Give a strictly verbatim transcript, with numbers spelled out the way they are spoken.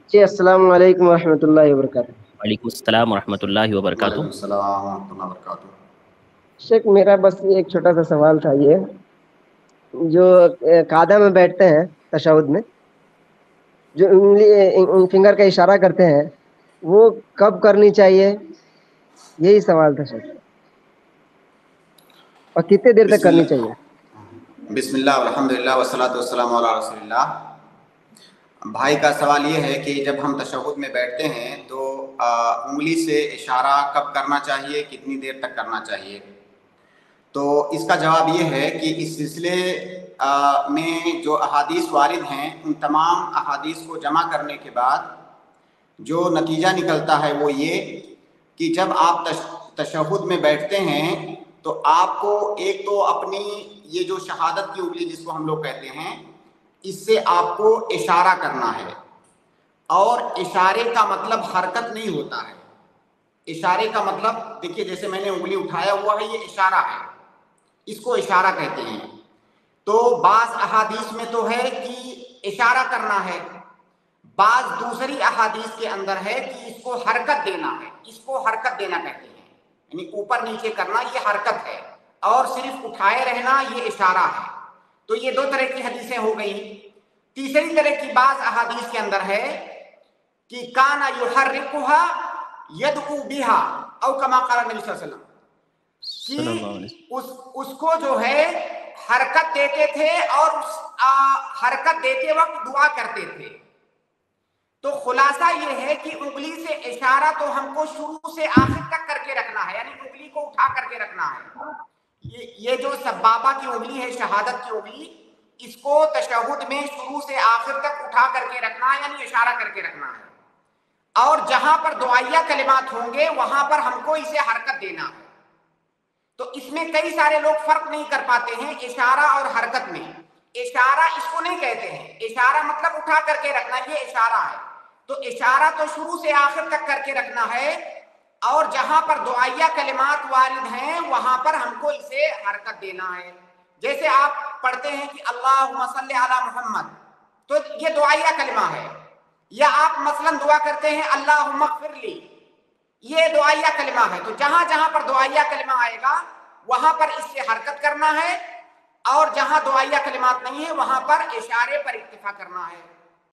جی السلام علیکم ورحمۃ اللہ وبرکاتہ۔ وعلیکم السلام ورحمۃ اللہ وبرکاتہ۔ وعلیکم السلام ورحمۃ اللہ وبرکاتہ۔ شیخ میرا بس ایک چھوٹا سا سوال تھا، یہ جو قعدہ میں بیٹھتے ہیں تشہد میں، جو انگلی فنگر کا اشارہ کرتے ہیں، وہ کب کرنی چاہیے؟ یہی سوال تھا شیخ، اور کتنے دیر تک بسم کرنی اللہ چاہیے؟ بسم اللہ والحمد للہ والصلاۃ والسلام علی رسول اللہ۔ بھائی کا سوال یہ ہے کہ جب ہم تشہد میں بیٹھتے ہیں تو انگلی سے اشارہ کب کرنا چاہیے، کتنی دیر تک کرنا چاہیے؟ تو اس کا جواب یہ ہے کہ اس سلسلے میں جو احادیث وارد ہیں ان تمام احادیث کو جمع کرنے کے بعد جو نتیجہ نکلتا ہے وہ یہ کہ جب آپ تشہد میں بیٹھتے ہیں تو آپ کو ایک تو اپنی یہ جو شہادت کی انگلی جس کو ہم لوگ کہتے ہیں، اس سے آپ کو اشارہ کرنا ہے، اور اشارے کا مطلب حرکت نہیں ہوتا ہے۔ اشارے کا مطلب دیکھیے، جیسے میں نے انگلی اٹھایا ہوا ہے، یہ اشارہ ہے، اس کو اشارہ کہتے ہیں۔ تو بعض احادیث میں تو ہے کہ اشارہ کرنا ہے، بعض دوسری احادیث کے اندر ہے کہ اس کو حرکت دینا ہے، اس کو حرکت دینا کہتے ہیں، یعنی اوپر نیچے کرنا یہ حرکت ہے، اور صرف اٹھائے رہنا یہ اشارہ ہے۔ تو یہ دو طرح کی حدیثیں ہو گئی۔ تیسری طرح کی بعض احادیث کے اندر ہے کہ کانا یحرکها یدعو بها، او کما قال نبی صلی اللہ علیہ وسلم، صلی اللہ علیہ وسلم۔ کہ اس, اس کو جو ہے حرکت دیتے تھے، اور اس آ, حرکت دیتے وقت دعا کرتے تھے۔ تو خلاصہ یہ ہے کہ انگلی سے اشارہ تو ہم کو شروع سے آخر تک کر کے رکھنا ہے، یعنی انگلی کو اٹھا کر کے رکھنا ہے۔ یہ یہ جو سبابہ کی انگلی ہے، شہادت کی انگلی، اس کو تشہد میں شروع سے آخر تک اٹھا کر کے رکھنا ہے، یعنی اشارہ کر کے رکھنا ہے، اور جہاں پر دعائیہ کلمات ہوں گے وہاں پر ہم کو اسے حرکت دینا ہے۔ تو اس میں کئی سارے لوگ فرق نہیں کر پاتے ہیں اشارہ اور حرکت میں۔ اشارہ اس کو نہیں کہتے ہیں، اشارہ مطلب اٹھا کر کے رکھنا، یہ اشارہ ہے۔ تو اشارہ تو شروع سے آخر تک کر کے رکھنا ہے، اور جہاں پر دعائیہ کلمات وارد ہیں وہاں پر ہم کو اسے حرکت دینا ہے۔ جیسے آپ پڑھتے ہیں کہ اللہم صلی علی محمد، تو یہ دعائیہ کلمہ ہے، یا آپ مثلا دعا کرتے ہیں اللہم اغفر لی، یہ دعائیہ کلمہ ہے۔ تو جہاں جہاں پر دعائیہ کلمہ آئے گا وہاں پر اس سے حرکت کرنا ہے، اور جہاں دعائیہ کلمات نہیں ہے وہاں پر اشارے پر اکتفا کرنا ہے۔